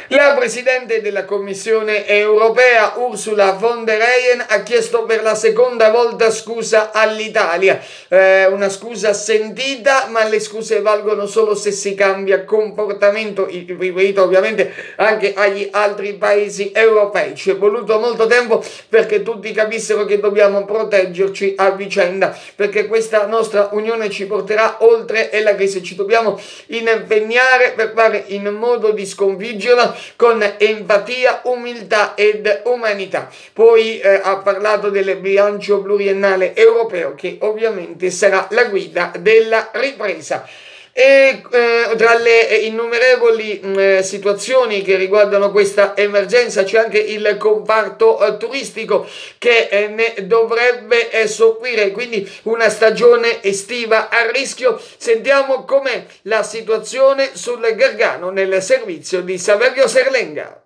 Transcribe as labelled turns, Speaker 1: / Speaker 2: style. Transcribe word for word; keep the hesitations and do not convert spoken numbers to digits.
Speaker 1: La Presidente della Commissione europea Ursula von der Leyen ha chiesto per la seconda volta scusa all'Italia, eh, una scusa sentita, ma le scuse valgono solo se si cambia comportamento, riferito ovviamente anche agli altri paesi europei. Ci è voluto molto tempo perché tutti capissero che dobbiamo proteggerci a vicenda, perché questa nostra unione ci porterà oltre e la crisi, ci dobbiamo impegnare per fare in modo di sconfiggerla con empatia, umiltà ed umanità. Poi eh, ha parlato del bilancio pluriennale europeo, che ovviamente sarà la guida della ripresa. E eh, tra le innumerevoli eh, situazioni che riguardano questa emergenza c'è anche il comparto eh, turistico che eh, ne dovrebbe eh, soffrire, quindi una stagione estiva a rischio. Sentiamo com'è la situazione sul Gargano nel servizio di Saverio Serlenga.